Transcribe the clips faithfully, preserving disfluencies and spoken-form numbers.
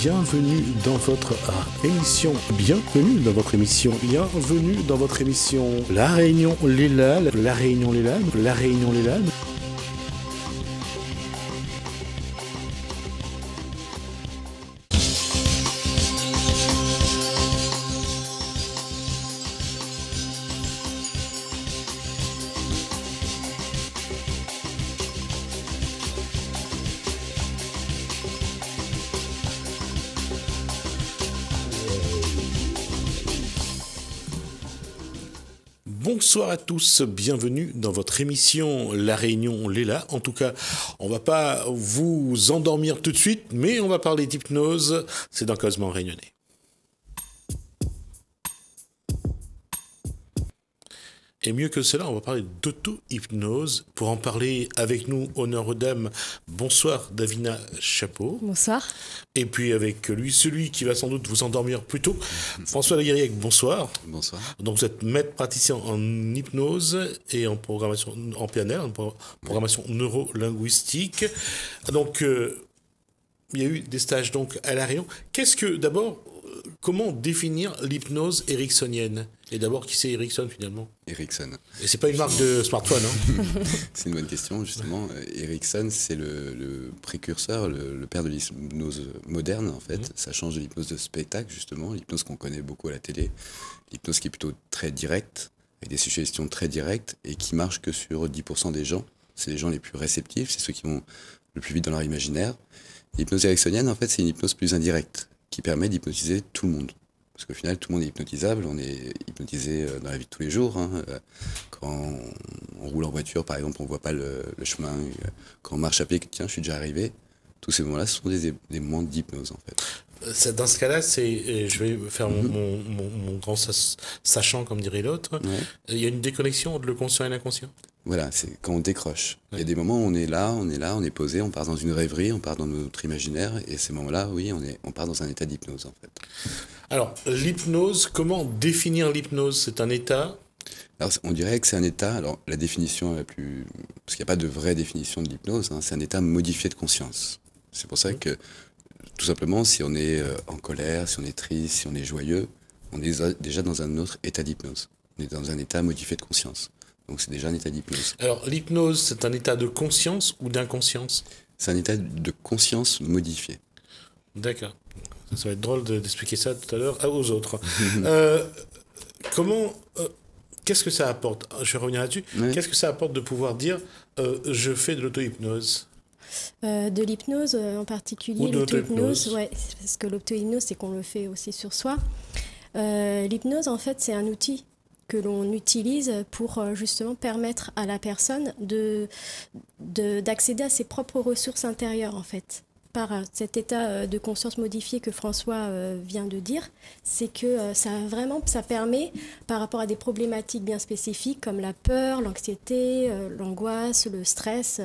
bienvenue dans votre émission, bienvenue dans votre émission, bienvenue dans votre émission La Réunion Léla, La Réunion Léla, La Réunion Léla. Bonsoir à tous, bienvenue dans votre émission La Réunion Léla. En tout cas, on va pas vous endormir tout de suite, mais on va parler d'hypnose, c'est dans Causement Réunionnais. Et mieux que cela, on va parler d'auto-hypnose. Pour en parler avec nous, honneur aux dames, bonsoir Davina Chapeau. Bonsoir. Et puis avec lui, celui qui va sans doute vous endormir plus tôt, François Laguériec, bonsoir. Bonsoir. Donc vous êtes maître praticien en hypnose et en programmation, en P N L, en programmation oui. neuro-linguistique. Donc euh, il y a eu des stages donc à La Réunion. Qu'est-ce que, d'abord, comment définir l'hypnose ericksonienne? Et d'abord, qui c'est Erickson finalement? Erickson. Et c'est pas une marque de smartphone, hein? C'est une bonne question, justement. Erickson, c'est le, le précurseur, le, le père de l'hypnose moderne, en fait. Mmh. Ça change de l'hypnose de spectacle, justement, l'hypnose qu'on connaît beaucoup à la télé. L'hypnose qui est plutôt très directe, avec des suggestions très directes, et qui marche que sur dix pour cent des gens. C'est les gens les plus réceptifs, c'est ceux qui vont le plus vite dans leur imaginaire. L'hypnose ericksonienne, en fait, c'est une hypnose plus indirecte, qui permet d'hypnotiser tout le monde. Parce qu'au final, tout le monde est hypnotisable, on est hypnotisé dans la vie de tous les jours. Hein. Quand on roule en voiture, par exemple, on ne voit pas le, le chemin. Quand on marche à pied, tiens, je suis déjà arrivé. Tous ces moments-là, ce sont des, des moments d'hypnose, en fait. Dans ce cas-là, c'est, je vais faire mon, mon, mon, mon grand sachant, comme dirait l'autre. Ouais. Il y a une déconnexion entre le conscient et l'inconscient. Voilà, c'est quand on décroche. Ouais. Il y a des moments où on est là, on est là, on est posé, on part dans une rêverie, on part dans notre imaginaire. Et ces moments-là, oui, on, est, on part dans un état d'hypnose, en fait. Alors, l'hypnose, comment définir l'hypnose? C'est un état? Alors, on dirait que c'est un état, alors la définition la plus... Parce qu'il n'y a pas de vraie définition de l'hypnose, hein, c'est un état modifié de conscience. C'est pour ça mmh. que, tout simplement, si on est en colère, si on est triste, si on est joyeux, on est déjà dans un autre état d'hypnose. On est dans un état modifié de conscience. Donc c'est déjà un état d'hypnose. Alors, l'hypnose, c'est un état de conscience ou d'inconscience? C'est un état de conscience modifié. D'accord. Ça va être drôle d'expliquer ça tout à l'heure aux autres. euh, comment, euh, qu'est-ce que ça apporte? Je vais revenir là-dessus. Oui. Qu'est-ce que ça apporte de pouvoir dire euh, je fais de l'auto-hypnose? euh, De l'hypnose en particulier, l'auto-hypnose, ouais, parce que l'auto-hypnose, c'est qu'on le fait aussi sur soi. Euh, l'hypnose, en fait, c'est un outil que l'on utilise pour justement permettre à la personne de, de, d'accéder à ses propres ressources intérieures, en fait. Par cet état de conscience modifié que François vient de dire, c'est que ça vraiment ça permet, par rapport à des problématiques bien spécifiques comme la peur, l'anxiété, l'angoisse, le stress,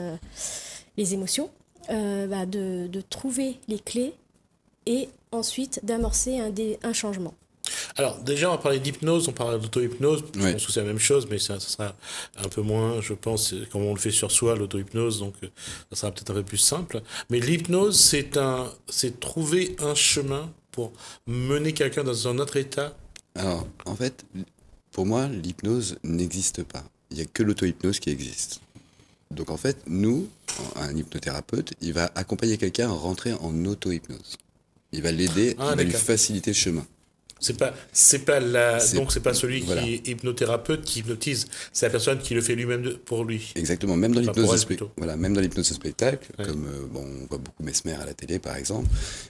les émotions, euh, bah de, de trouver les clés et ensuite d'amorcer un, des, un changement. Alors déjà on va parler d'hypnose, on parle d'auto-hypnose, je oui. pense que c'est la même chose, mais ça, ça sera un peu moins, je pense, comme on le fait sur soi, l'auto-hypnose, donc ça sera peut-être un peu plus simple. Mais l'hypnose, c'est un, c'est trouver un chemin pour mener quelqu'un dans un autre état. Alors, en fait, pour moi, l'hypnose n'existe pas. Il n'y a que l'auto-hypnose qui existe. Donc en fait, nous, un hypnothérapeute, il va accompagner quelqu'un à rentrer en auto-hypnose. Il va l'aider, ah, il va lui faciliter le chemin. C'est pas, c'est pas la, c'est, donc c'est pas celui voilà. qui est hypnothérapeute qui hypnotise, c'est la personne qui le fait lui-même pour lui. Exactement, même dans l'hypnose de spectacle, voilà, même dans l'hypnose de spectacle, ouais. comme euh, bon, on voit beaucoup Mesmer à la télé par exemple,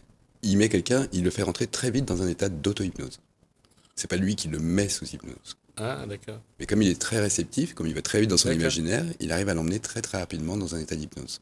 il met quelqu'un, il le fait rentrer très vite dans un état d'auto-hypnose. C'est pas lui qui le met sous hypnose. Ah d'accord. Mais comme il est très réceptif, comme il va très vite dans son d'accord. imaginaire, il arrive à l'emmener très très rapidement dans un état d'hypnose.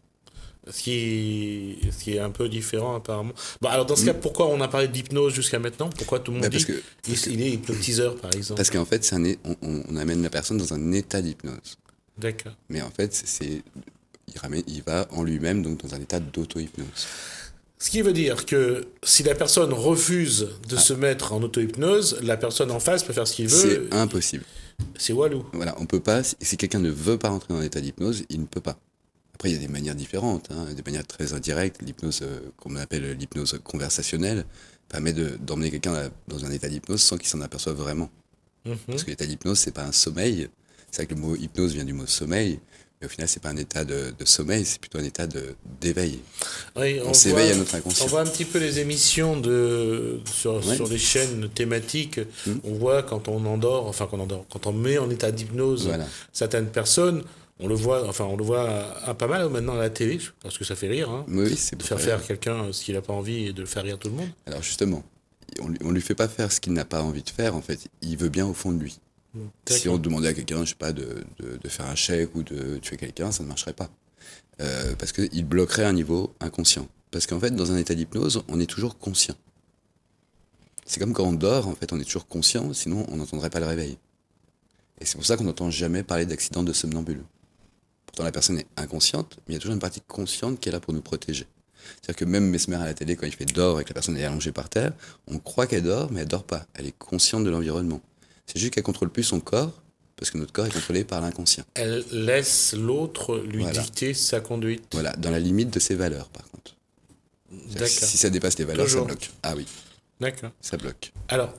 Ce qui, est, ce qui est un peu différent apparemment. Bon, alors dans ce mmh. cas, pourquoi on a parlé d'hypnose jusqu'à maintenant? Pourquoi tout le monde bah dit qu'il est hypnotiseur par exemple? Parce qu'en fait, c'est un, on, on amène la personne dans un état d'hypnose. D'accord. Mais en fait, c'est, il, ramène, il va en lui-même donc dans un état d'auto-hypnose. Ce qui veut dire que si la personne refuse de ah. se mettre en auto-hypnose, la personne en face peut faire ce qu'il veut. C'est impossible. C'est walou. Voilà, on peut pas. Si quelqu'un ne veut pas rentrer dans l'état d'hypnose, il ne peut pas. Après, il y a des manières différentes, hein, des manières très indirectes. L'hypnose, euh, qu'on appelle l'hypnose conversationnelle, permet de, d'emmener quelqu'un dans un état d'hypnose sans qu'il s'en aperçoive vraiment. Mmh. Parce que l'état d'hypnose, c'est pas un sommeil. C'est vrai que le mot hypnose vient du mot sommeil, mais au final, c'est pas un état de, de sommeil, c'est plutôt un état de, d'éveil. Oui, on, on s'éveille voit, à notre inconscient. On voit un petit peu les émissions de, sur, ouais. sur les chaînes thématiques. Mmh. On voit quand on endort, enfin quand on endort, quand on met en état d'hypnose voilà. certaines personnes. On le voit, enfin on le voit à, à pas mal maintenant à la télé, parce que ça fait rire. Hein, oui, c'est de faire faire à quelqu'un ce qu'il n'a pas envie et de faire rire tout le monde. Alors justement, on lui, on lui fait pas faire ce qu'il n'a pas envie de faire. En fait, il veut bien au fond de lui. D'accord. Si on demandait à quelqu'un, je sais pas, de, de, de faire un chèque ou de tuer quelqu'un, ça ne marcherait pas, euh, parce que il bloquerait un niveau inconscient. Parce qu'en fait, dans un état d'hypnose, on est toujours conscient. C'est comme quand on dort, en fait, on est toujours conscient, sinon on n'entendrait pas le réveil. Et c'est pour ça qu'on n'entend jamais parler d'accident de somnambule. Pourtant, la personne est inconsciente, mais il y a toujours une partie consciente qui est là pour nous protéger. C'est-à-dire que même Mesmer à la télé, quand il fait dort et que la personne est allongée par terre, on croit qu'elle dort, mais elle dort pas. Elle est consciente de l'environnement. C'est juste qu'elle contrôle plus son corps, parce que notre corps est contrôlé par l'inconscient. Elle laisse l'autre lui voilà. dicter sa conduite. Voilà, dans la limite de ses valeurs, par contre. D'accord. Si ça dépasse les valeurs, toujours. Ça bloque. Ah oui. D'accord. Ça bloque. Alors,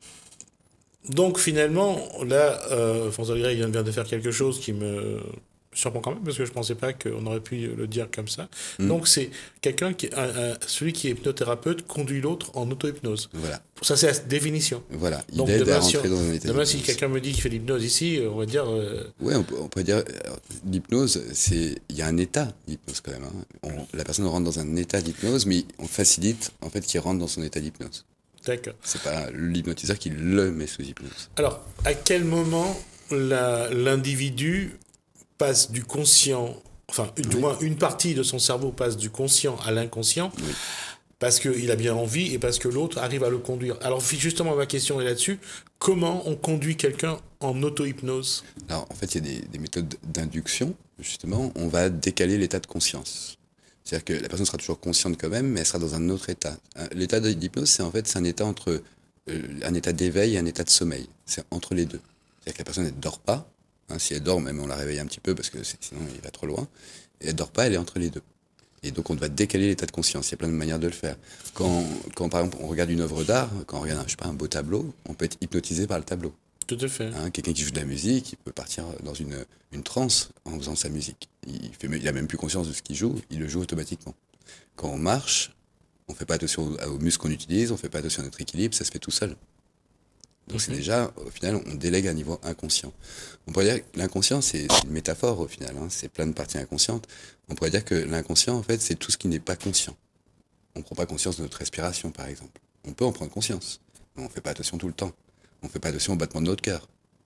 donc finalement, là, euh, François Gray vient de faire quelque chose qui me surprend quand même, parce que je ne pensais pas qu'on aurait pu le dire comme ça. Mmh. Donc c'est quelqu'un qui, un, un, celui qui est hypnothérapeute conduit l'autre en auto-hypnose. Voilà. Ça c'est la définition. Voilà. Il Donc aide demain, à rentrer si, dans un état demain si quelqu'un me dit qu'il fait l'hypnose ici, on va dire... Euh... Oui, on, on pourrait dire, alors, l'hypnose, c'est, il y a un état d'hypnose quand même. Hein. On, la personne rentre dans un état d'hypnose, mais on facilite en fait qu'il rentre dans son état d'hypnose. D'accord. C'est pas l'hypnotiseur qui le met sous hypnose. Alors, à quel moment la, l'individu passe du conscient, enfin, oui. du moins une partie de son cerveau passe du conscient à l'inconscient, oui. parce qu'il a bien envie et parce que l'autre arrive à le conduire. Alors, justement, ma question est là-dessus. Comment on conduit quelqu'un en auto-hypnose ? Alors, en fait, il y a des, des méthodes d'induction, justement. On va décaler l'état de conscience. C'est-à-dire que la personne sera toujours consciente quand même, mais elle sera dans un autre état. L'état d'hypnose, c'est en fait c'est un état entre euh, un état d'éveil et un état de sommeil. C'est entre les deux. C'est-à-dire que la personne ne dort pas. Hein, si elle dort, même on la réveille un petit peu parce que sinon il va trop loin. Et elle ne dort pas, elle est entre les deux. Et donc on doit décaler l'état de conscience. Il y a plein de manières de le faire. Quand, quand par exemple on regarde une œuvre d'art, quand on regarde je sais pas, un beau tableau, on peut être hypnotisé par le tableau. Tout à fait. Hein, quelqu'un qui joue de la musique, il peut partir dans une, une transe en faisant sa musique. Il fait, il a même plus conscience de ce qu'il joue, il le joue automatiquement. Quand on marche, on fait pas attention aux, aux muscles qu'on utilise, on fait pas attention à notre équilibre, ça se fait tout seul. Donc mm-hmm. c'est déjà, au final, on délègue à un niveau inconscient. On pourrait dire que l'inconscient, c'est, c'est une métaphore au final, hein, c'est plein de parties inconscientes. On pourrait dire que l'inconscient, en fait, c'est tout ce qui n'est pas conscient. On prend pas conscience de notre respiration, par exemple. On peut en prendre conscience, mais on fait pas attention tout le temps. On ne fait pas attention au battement de notre cœur.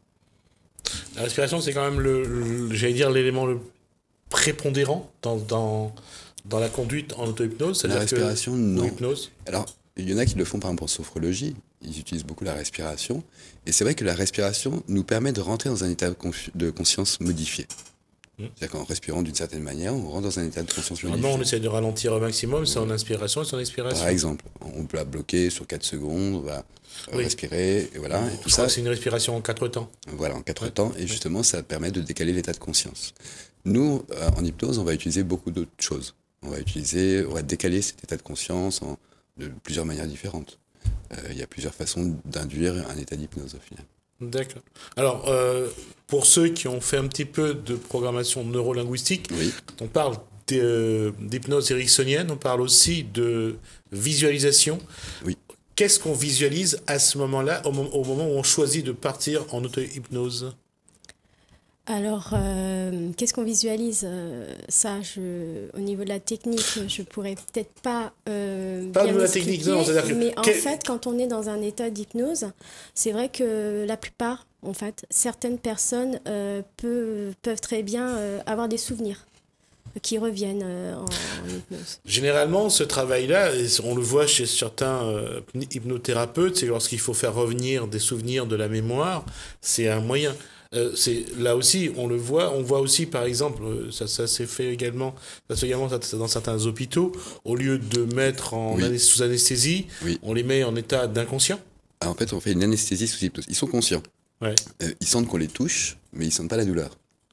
La respiration, c'est quand même, le, le, j'allais dire, l'élément le prépondérant dans, dans, dans la conduite en auto-hypnose. La respiration, que, non. Hypnose. Alors, il y en a qui le font par exemple en sophrologie. Ils utilisent beaucoup la respiration. Et c'est vrai que la respiration nous permet de rentrer dans un état de conscience modifié. Mmh. C'est-à-dire qu'en respirant d'une certaine manière, on rentre dans un état de conscience modifié. Normalement, on essaie de ralentir au maximum, c'est en inspiration et son expiration. Par exemple, on peut la bloquer sur quatre secondes, on va oui. respirer, et voilà. Et tout Je ça, c'est une respiration en quatre temps. Voilà, en quatre ouais. temps, et justement, ouais. ça permet de décaler l'état de conscience. Nous, euh, en hypnose, on va utiliser beaucoup d'autres choses. On va utiliser, on va décaler cet état de conscience en, de plusieurs manières différentes. Euh, il y a plusieurs façons d'induire un état d'hypnose, au final. D'accord. Alors, euh, pour ceux qui ont fait un petit peu de programmation neurolinguistique, oui. on parle d'hypnose ericksonienne, on parle aussi de visualisation. Oui. Qu'est-ce qu'on visualise à ce moment-là, au, moment, au moment où on choisit de partir en auto-hypnose ? Alors, euh, qu'est-ce qu'on visualise ? Ça, je, au niveau de la technique, je pourrais peut-être pas euh, Pas de la technique, non. C'est-à-dire que mais en quel... fait, quand on est dans un état d'hypnose, c'est vrai que la plupart, en fait, certaines personnes euh, peut, peuvent très bien euh, avoir des souvenirs qui reviennent euh, en, en hypnose. Généralement, ce travail-là, on le voit chez certains euh, hypnothérapeutes, c'est lorsqu'il faut faire revenir des souvenirs de la mémoire, c'est un moyen. Euh, c'est, là aussi, on le voit. On voit aussi, par exemple, ça, ça s'est fait également, ça se fait également dans certains hôpitaux, au lieu de mettre en oui. anes- sous anesthésie, oui. on les met en état d'inconscient. Alors, en fait, on fait une anesthésie sous hypnose. Ils sont conscients. Ouais. Euh, ils sentent qu'on les touche, mais ils sentent pas la douleur.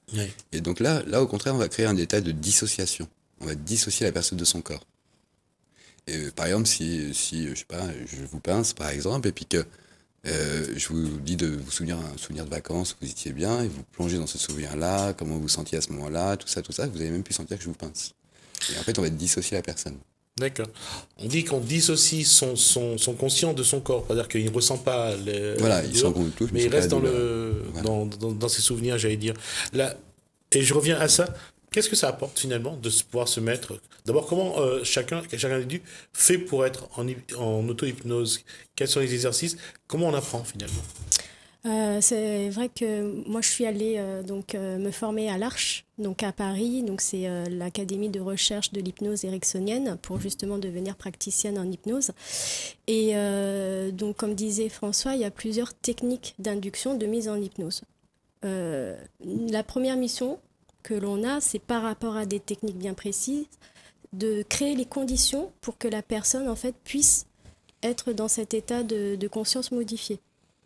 Oui. Et donc là, là, au contraire, on va créer un état de dissociation. On va dissocier la personne de son corps. Et, euh, par exemple, si, si je sais pas, je vous pince, par exemple, et puis que euh, je vous dis de vous souvenir un souvenir de vacances où vous étiez bien, et vous plongez dans ce souvenir-là, comment vous vous sentiez à ce moment-là, tout ça, tout ça, vous avez même pu sentir que je vous pince. Et en fait, on va dissocier la personne. D'accord. On dit qu'on dissocie son, son, son conscient de son corps, c'est-à-dire qu'il ne ressent pas les... Voilà, il sent qu'on le touche, mais il reste dans, le, voilà. dans, dans, dans ses souvenirs, j'allais dire. Là, et je reviens à ça. Qu'est-ce que ça apporte finalement de pouvoir se mettre... D'abord, comment euh, chacun, chaque individu fait pour être en, en auto-hypnose? Quels sont les exercices? Comment on apprend finalement? Euh, c'est vrai que moi je suis allée euh, donc euh, me former à l'Arche, donc à Paris, donc c'est euh, l'académie de recherche de l'hypnose ericksonienne pour justement devenir praticienne en hypnose. Et euh, donc comme disait François, il y a plusieurs techniques d'induction, de mise en hypnose. Euh, la première mission que l'on a, c'est par rapport à des techniques bien précises, de créer les conditions pour que la personne en fait puisse être dans cet état de, de conscience modifié.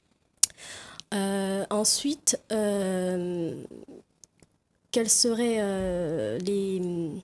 Euh, ensuite, euh, quels seraient euh, les,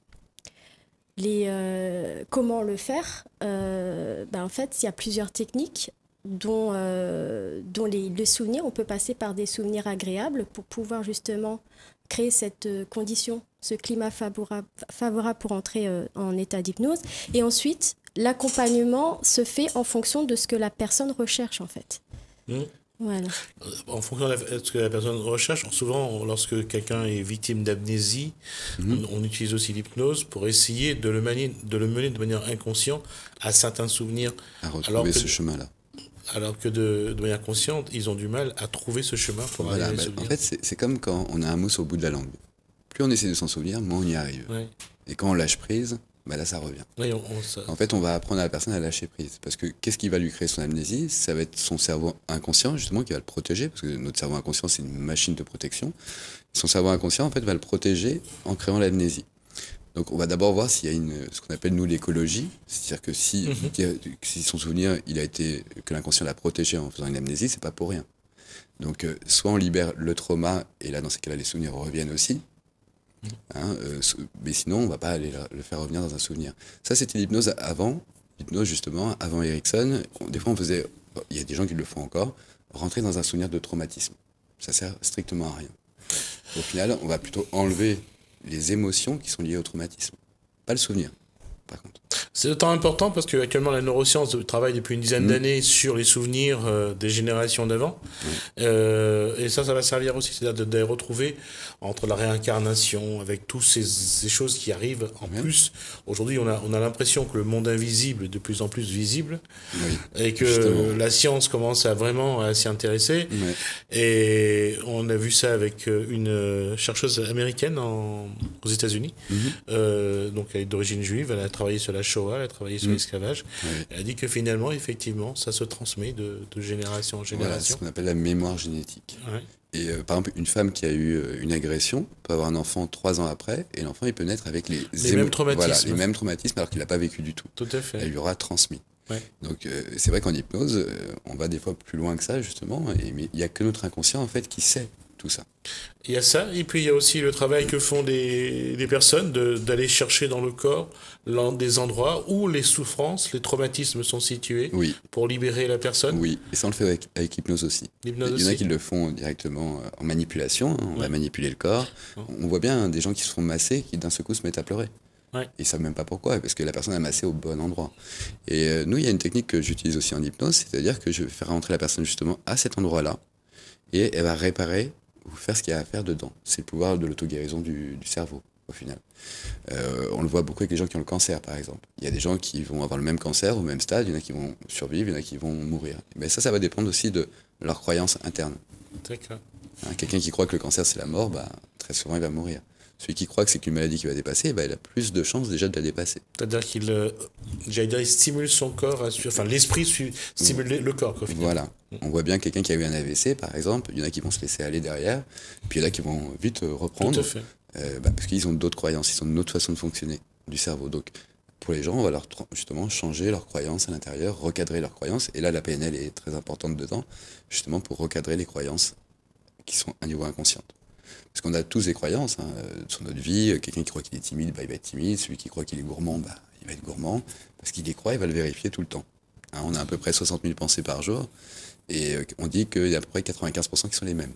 les euh, comment le faire? euh, ben En fait, il y a plusieurs techniques dont, euh, dont les, les souvenirs, on peut passer par des souvenirs agréables pour pouvoir justement créer cette condition, ce climat favorable, favorable pour entrer euh, en état d'hypnose. Et ensuite, l'accompagnement se fait en fonction de ce que la personne recherche en fait. Mmh. Voilà. En fonction de ce que la personne recherche, souvent lorsque quelqu'un est victime d'amnésie, mmh. on, on utilise aussi l'hypnose pour essayer de le, manier, de le mener de manière inconsciente à certains souvenirs. À retrouver ce chemin-là. Alors que de, de manière consciente, ils ont du mal à trouver ce chemin pour voilà, arriver à bah, les souvenirs. En fait, c'est comme quand on a un mousse au bout de la langue. Plus on essaie de s'en souvenir, moins on y arrive. Ouais. Et quand on lâche prise, bah là, ça revient. Oui, on, on, ça... En fait, on va apprendre à la personne à lâcher prise. Parce que qu'est-ce qui va lui créer son amnésie? Ça va être son cerveau inconscient, justement, qui va le protéger. Parce que notre cerveau inconscient, c'est une machine de protection. Son cerveau inconscient, en fait, va le protéger en créant l'amnésie. Donc, on va d'abord voir s'il y a une, ce qu'on appelle, nous, l'écologie. C'est-à-dire que si, mm-hmm. si son souvenir, il a été, que l'inconscient l'a protégé en faisant une amnésie, c'est pas pour rien. Donc, euh, soit on libère le trauma, et là, dans ces cas-là, les souvenirs reviennent aussi. Hein, euh, mais sinon, on ne va pas aller le faire revenir dans un souvenir. Ça, c'était l'hypnose avant. L'hypnose, justement, avant Erickson. On, des fois, on faisait, il y a des gens qui le font encore, rentrer dans un souvenir de traumatisme. Ça sert strictement à rien. Au final, on va plutôt enlever les émotions qui sont liées au traumatisme, pas le souvenir, par contre. C'est d'autant important parce qu'actuellement, la neuroscience travaille depuis une dizaine mmh. d'années sur les souvenirs euh, des générations d'avant. Mmh. Euh, et ça, ça va servir aussi, c'est-à-dire de, de retrouver entre la réincarnation, avec toutes ces, ces choses qui arrivent en mmh. plus. Aujourd'hui, on a, on a l'impression que le monde invisible est de plus en plus visible oui, et que justement. La science commence à vraiment à s'y intéresser. Mmh. Et on a vu ça avec une chercheuse américaine en, aux États-Unis, mmh. euh, donc elle est d'origine juive, elle a travaillé sur la Shoah, elle a travaillé sur mmh. l'esclavage. Oui. Elle a dit que finalement, effectivement, ça se transmet de, de génération en génération. Voilà, c'est ce qu'on appelle la mémoire génétique. Ouais. Et euh, par exemple, une femme qui a eu une agression peut avoir un enfant trois ans après, et l'enfant, il peut naître avec les, les mêmes traumatismes. Voilà, les mêmes traumatismes, alors qu'il n'a pas vécu du tout. Tout à fait. Elle lui aura transmis. Ouais. Donc euh, c'est vrai qu'en hypnose, euh, on va des fois plus loin que ça, justement, et, mais il n'y a que notre inconscient, en fait, qui sait tout ça. Il y a ça, et puis il y a aussi le travail que font des, des personnes de, d'aller chercher dans le corps des endroits où les souffrances, les traumatismes sont situés oui. pour libérer la personne. Oui, et ça on le fait avec, avec l'hypnose aussi. L'hypnose il y en a aussi. qui le font directement en manipulation, hein, on ouais. va manipuler le corps. Ouais. On voit bien hein, des gens qui se font masser qui d'un seul coup se mettent à pleurer. Ouais. Ils ne savent même pas pourquoi, parce que la personne a massé au bon endroit. Et euh, nous, il y a une technique que j'utilise aussi en hypnose, c'est-à-dire que je vais faire rentrer la personne justement à cet endroit-là, et elle va réparer ou faire ce qu'il y a à faire dedans. C'est le pouvoir de l'auto-guérison du, du cerveau, au final. Euh, on le voit beaucoup avec les gens qui ont le cancer, par exemple. Il y a des gens qui vont avoir le même cancer, au même stade, il y en a qui vont survivre, il y en a qui vont mourir. Mais ça, ça va dépendre aussi de leur croyance interne. D'accord. Hein, quelqu'un qui croit que le cancer, c'est la mort, bah, très souvent, il va mourir. Celui qui croit que c'est une maladie qui va dépasser, bah, il a plus de chances déjà de la dépasser. C'est-à-dire qu'il euh, j'allais dire, il stimule son corps, à, enfin l'esprit stimule mmh. le corps. Quoi, voilà. Mmh. On voit bien quelqu'un qui a eu un A V C, par exemple, il y en a qui vont se laisser aller derrière, puis il y en a qui vont vite reprendre. Tout à fait. Euh, bah, parce qu'ils ont d'autres croyances, ils ont une autre façon de fonctionner du cerveau. Donc pour les gens, on va leur justement changer leurs croyances à l'intérieur, recadrer leurs croyances. Et là, la P N L est très importante dedans, justement pour recadrer les croyances qui sont à niveau inconscient. Parce qu'on a tous des croyances hein, sur notre vie. Quelqu'un qui croit qu'il est timide, bah, il va être timide. Celui qui croit qu'il est gourmand, bah, il va être gourmand. Parce qu'il y croit, il va le vérifier tout le temps. Hein, on a à peu près soixante mille pensées par jour. Et euh, on dit qu'il y a à peu près quatre-vingt-quinze pour cent qui sont les mêmes.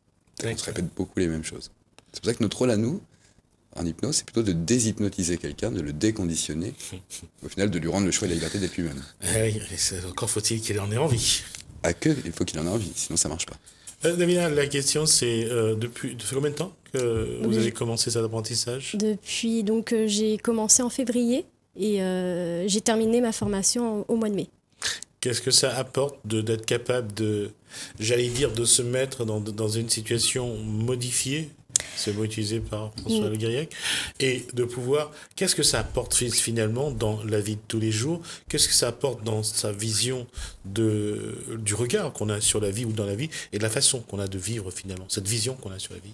On se répète beaucoup les mêmes choses. C'est pour ça que notre rôle à nous, en hypnose, c'est plutôt de déshypnotiser quelqu'un, de le déconditionner, au final de lui rendre le choix et la liberté d'être lui-même. Oui, encore faut-il qu'il en ait envie. Ah que, il faut qu'il en ait envie, sinon ça marche pas. Euh, Davina, la question c'est, euh, depuis, depuis combien de temps que vous oui. avez commencé cet apprentissage? Depuis, donc euh, j'ai commencé en février et euh, j'ai terminé ma formation au, au mois de mai. Qu'est-ce que ça apporte de, d'être capable de, j'allais dire, de se mettre dans, dans une situation modifiée, c'est le mot utilisé par François mmh. Le Gaillac, et de pouvoir, qu'est-ce que ça apporte finalement dans la vie de tous les jours? Qu'est-ce que ça apporte dans sa vision de, du regard qu'on a sur la vie ou dans la vie, et de la façon qu'on a de vivre finalement, cette vision qu'on a sur la vie?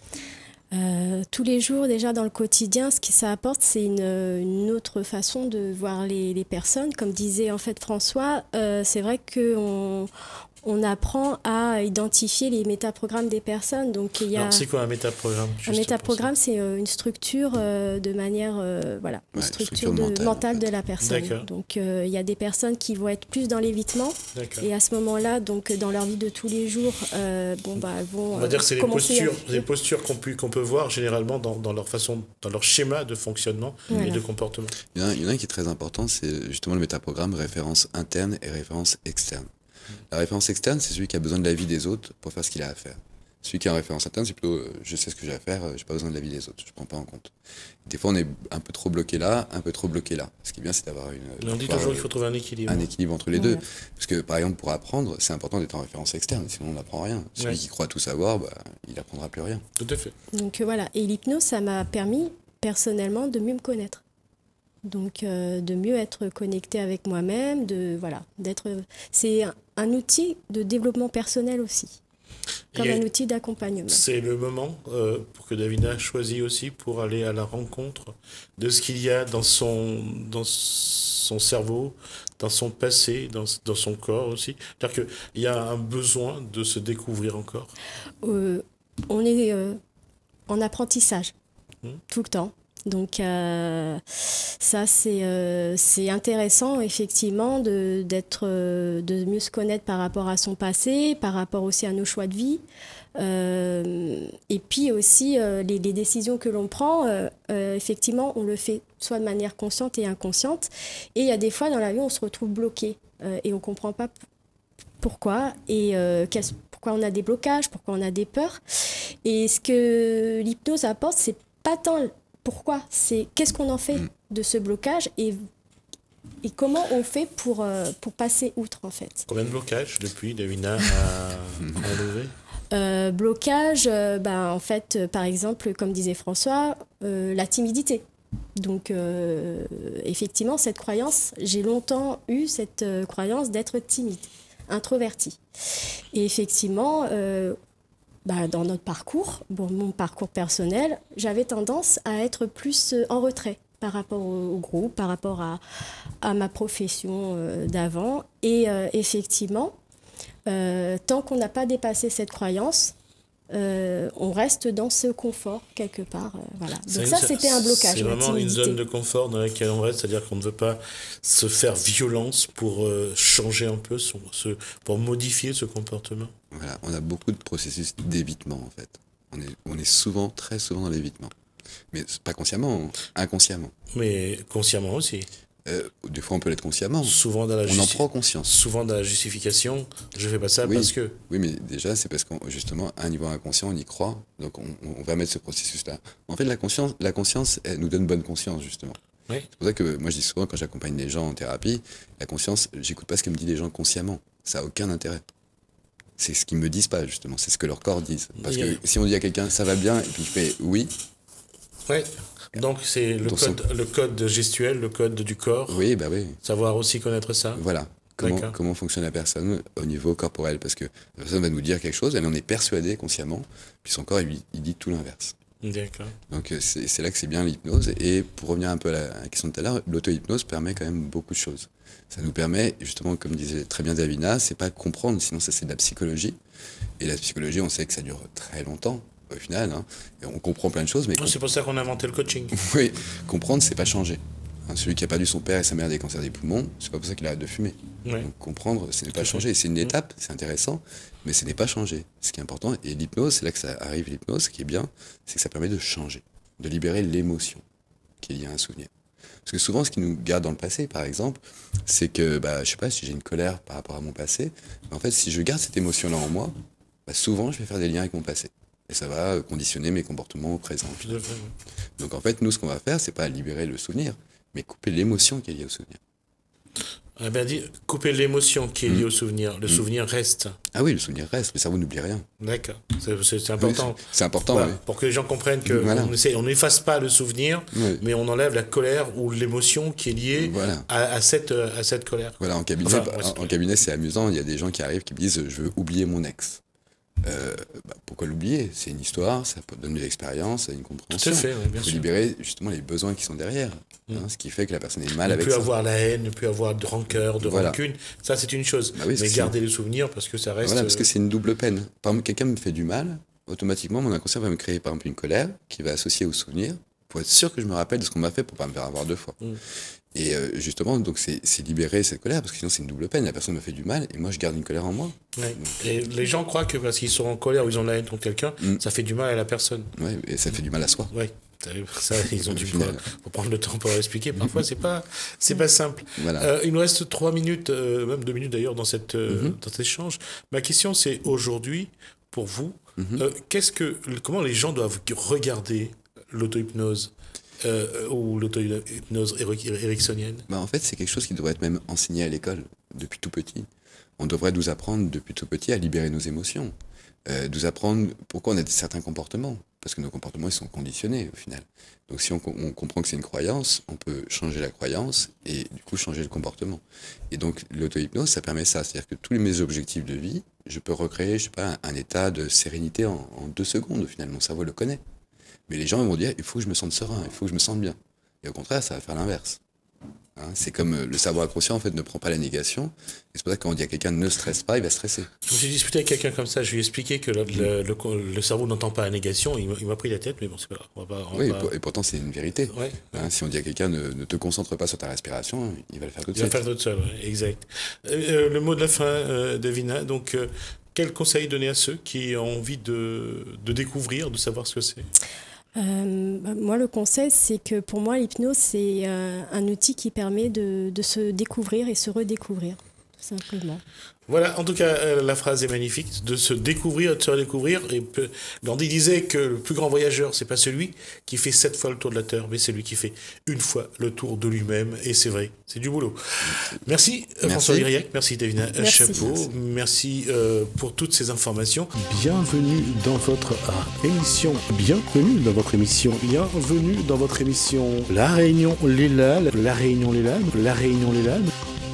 Euh, tous les jours, déjà dans le quotidien, ce que ça apporte, c'est une, une autre façon de voir les, les personnes. Comme disait en fait François, euh, c'est vrai qu'on on apprend à identifier les métaprogrammes des personnes. Donc, il y a... Alors, c'est quoi un métaprogramme? Un métaprogramme, c'est euh, une structure euh, de manière, euh, voilà, une ouais, structure, structure de, mentale, mentale en fait. de la personne. D'accord. Donc, euh, il y a des personnes qui vont être plus dans l'évitement. D'accord. Et à ce moment-là, donc, dans leur vie de tous les jours, euh, bon, bah, elles vont. On va dire que c'est les postures, à... les postures qu'on peut, qu'on peut voir généralement dans, dans leur façon, dans leur schéma de fonctionnement voilà. et de comportement. Il y en a, il y en a un qui est très important, c'est justement le métaprogramme référence interne et référence externe. La référence externe, c'est celui qui a besoin de l'avis des autres pour faire ce qu'il a à faire. Celui qui a en référence interne, c'est plutôt euh, je sais ce que j'ai à faire, euh, j'ai pas besoin de l'avis des autres, je prends pas en compte. Des fois, on est un peu trop bloqué là, un peu trop bloqué là. Ce qui est bien, c'est d'avoir une. On dit toujours qu'il faut trouver un équilibre. Un équilibre entre les ouais. deux. Parce que, par exemple, pour apprendre, c'est important d'être en référence externe, sinon on n'apprend rien. Celui ouais. qui croit tout savoir, bah, il n'apprendra plus rien. Tout à fait. Donc euh, voilà, et l'hypnose, ça m'a permis personnellement de mieux me connaître. Donc euh, de mieux être connecté avec moi-même, de voilà, d'être. C'est un, un outil de développement personnel aussi, comme un outil d'accompagnement. C'est le moment euh, pour que Davina choisit aussi pour aller à la rencontre de ce qu'il y a dans son dans son cerveau, dans son passé, dans, dans son corps aussi. C'est-à-dire qu'il y a un besoin de se découvrir encore. Euh, on est euh, en apprentissage mmh. tout le temps. Donc euh, ça, c'est euh, c'est intéressant, effectivement, de, d'être, euh, de mieux se connaître par rapport à son passé, par rapport aussi à nos choix de vie. Euh, et puis aussi, euh, les, les décisions que l'on prend, euh, euh, effectivement, on le fait soit de manière consciente et inconsciente. Et il y a des fois, dans la vie, on se retrouve bloqué euh, et on ne comprend pas p- pourquoi et euh, pourquoi on a des blocages, pourquoi on a des peurs. Et ce que l'hypnose apporte, c'est pas tant... Pourquoi? C'est qu'est-ce qu'on en fait de ce blocage et, et comment on fait pour, euh, pour passer outre, en fait. Combien de blocages depuis Davina à enlever? euh, Blocage, euh, ben, en fait, euh, par exemple, comme disait François, euh, la timidité. Donc, euh, effectivement, cette croyance, j'ai longtemps eu cette euh, croyance d'être timide, introvertie. Et effectivement, euh, Bah, dans notre parcours, bon, mon parcours personnel, j'avais tendance à être plus en retrait par rapport au, au groupe, par rapport à, à ma profession euh, d'avant. Et euh, effectivement, euh, tant qu'on n'a pas dépassé cette croyance, euh, on reste dans ce confort quelque part. Euh, voilà. Donc c'est ça, une, c'était un blocage. C'est vraiment une zone de confort dans laquelle on reste, c'est-à-dire qu'on ne veut pas se faire violence pour euh, changer un peu, son, ce, pour modifier ce comportement. Voilà, on a beaucoup de processus d'évitement en fait. On est, on est souvent, très souvent dans l'évitement. Mais pas consciemment, inconsciemment. Mais consciemment aussi. Euh, des fois on peut l'être consciemment. Souvent dans la on justi- en prend conscience. Souvent dans la justification, je fais pas ça oui, parce que... Oui, mais déjà c'est parce qu'on justement à un niveau inconscient on y croit, donc on, on va mettre ce processus-là. En fait la conscience, la conscience elle nous donne bonne conscience justement. Oui. C'est pour ça que moi je dis souvent quand j'accompagne les gens en thérapie, la conscience, j'écoute pas ce que me disent les gens consciemment, ça a aucun intérêt. C'est ce qu'ils me disent pas justement, c'est ce que leur corps disent. Parce yeah. que si on dit à quelqu'un ça va bien et puis il fait oui. Ouais. Donc c'est le Donc code, son... le code gestuel, le code du corps. Oui, bah oui. Savoir aussi connaître ça. Voilà. Comment, comment fonctionne la personne au niveau corporel. Parce que la personne va nous dire quelque chose, elle en est persuadée consciemment, puis son corps, il, il dit tout l'inverse. D'accord. Donc c'est, c'est là que c'est bien l'hypnose. Et pour revenir un peu à la, à la question de tout à l'heure, l'auto-hypnose permet quand même beaucoup de choses. Ça nous permet, justement, comme disait très bien Davina, c'est pas comprendre, sinon ça c'est de la psychologie. Et la psychologie, on sait que ça dure très longtemps. au final. Hein. Et on comprend plein de choses. Mais non, c'est pour ça qu'on a inventé le coaching. Oui, comprendre, c'est pas changer. Hein, celui qui a perdu son père et sa mère des cancers des poumons, c'est pas pour ça qu'il arrête de fumer. Ouais. Donc comprendre, ce n'est pas changer. C'est une étape, c'est intéressant, mais ce n'est pas changer. Ce qui est important, et l'hypnose, c'est là que ça arrive, l'hypnose, ce qui est bien, c'est que ça permet de changer, de libérer l'émotion qui est liée à un souvenir. Parce que souvent, ce qui nous garde dans le passé, par exemple, c'est que, bah, je sais pas, si j'ai une colère par rapport à mon passé, en fait, si je garde cette émotion-là en moi, bah, souvent, je vais faire des liens avec mon passé. Et ça va conditionner mes comportements au présent. Tout à fait, oui. Donc en fait, nous, ce qu'on va faire, c'est pas libérer le souvenir, mais couper l'émotion qui est liée au souvenir. On a bien dit, couper l'émotion qui est liée mmh. au souvenir. Le mmh. souvenir reste. Ah oui, le souvenir reste. Le cerveau n'oublie rien. D'accord. C'est, c'est, c'est important. Oui, c'est important, voilà, oui. Pour que les gens comprennent qu'on voilà. on n'efface pas le souvenir, oui. mais on enlève la colère ou l'émotion qui est liée voilà. à, à, cette, à cette colère. Voilà, en cabinet, enfin, en, en cabinet, c'est amusant. Il y a des gens qui arrivent qui me disent « je veux oublier mon ex ». Euh, bah, pourquoi l'oublier? C'est une histoire, ça peut donner de l'expérience, une compréhension. Tout à fait, oui, bien Il faut sûr. libérer justement les besoins qui sont derrière, mmh. hein, ce qui fait que la personne est mal ne avec plus ça. avoir la haine, ne plus avoir de rancœur, de voilà. rancune, ça c'est une chose. Bah oui, mais garder ça. Les souvenirs parce que ça reste. Voilà, parce que c'est une double peine. Par exemple, quelqu'un me fait du mal, automatiquement mon inconscient va me créer par exemple une colère qui va associer au souvenir pour être sûr que je me rappelle de ce qu'on m'a fait pour pas me faire avoir deux fois. Mmh. Et euh, justement, donc c'est, c'est libérer cette colère, parce que sinon c'est une double peine. La personne me fait du mal, et moi je garde une colère en moi. Ouais. Donc, et les gens croient que parce qu'ils sont en colère ou ils ont la haine contre quelqu'un, mm. ça fait du mal à la personne. Oui, et ça fait du mal à soi. Oui, ça, ils ont du mal. Il faut prendre le temps pour expliquer. Parfois, c'est pas, c'est pas simple. Voilà. Euh, il nous reste trois minutes, euh, même deux minutes d'ailleurs, dans, cette, euh, mm-hmm. dans cet échange. Ma question, c'est aujourd'hui, pour vous, mm-hmm. euh, qu'est-ce que, comment les gens doivent regarder l'auto-hypnose Euh, ou l'auto-hypnose ericksonienne? Bah en fait, c'est quelque chose qui devrait être même enseigné à l'école depuis tout petit. On devrait nous apprendre depuis tout petit à libérer nos émotions, euh, nous apprendre pourquoi on a certains comportements, parce que nos comportements ils sont conditionnés au final. Donc si on, on comprend que c'est une croyance, on peut changer la croyance et du coup changer le comportement. Et donc l'auto-hypnose, ça permet ça, c'est-à-dire que tous mes objectifs de vie, je peux recréer, je sais pas, un état de sérénité en, en deux secondes au final. Mon cerveau le connaît. Mais les gens ils vont dire, il faut que je me sente serein, il faut que je me sente bien. Et au contraire, ça va faire l'inverse. Hein, c'est comme euh, le cerveau inconscient, en fait, ne prend pas la négation. Et c'est pour ça que quand on dit à quelqu'un ne stresse pas, il va stresser. Je me suis disputé avec quelqu'un comme ça, je lui ai expliqué que le, le, le, le cerveau n'entend pas la négation, il, il m'a pris la tête, mais bon, c'est pas grave. On va pas, on oui, va pas... et pourtant, c'est une vérité. Ouais. Hein, si on dit à quelqu'un ne, ne te concentre pas sur ta respiration, il va le faire tout de suite. Il suite. va faire tout seul, ouais, exact. Euh, le mot de la fin, euh, Davina, donc, euh, quel conseil donner à ceux qui ont envie de, de découvrir, de savoir ce que c'est? Euh, bah, moi, le conseil, c'est que pour moi, l'hypnose, c'est euh, un outil qui permet de, de se découvrir et se redécouvrir, tout simplement. Voilà, en tout cas, euh, la phrase est magnifique, de se découvrir, de se redécouvrir. Et peu... Gandhi disait que le plus grand voyageur, c'est pas celui qui fait sept fois le tour de la Terre, mais c'est celui qui fait une fois le tour de lui-même. Et c'est vrai, c'est du boulot. Merci, merci. François Liriac, merci Davina Chapeau, merci, merci euh, pour toutes ces informations. Bienvenue dans votre émission, bienvenue dans votre émission, bienvenue dans votre émission La Réunion Lélane, La Réunion Lélane, La Réunion Lélane.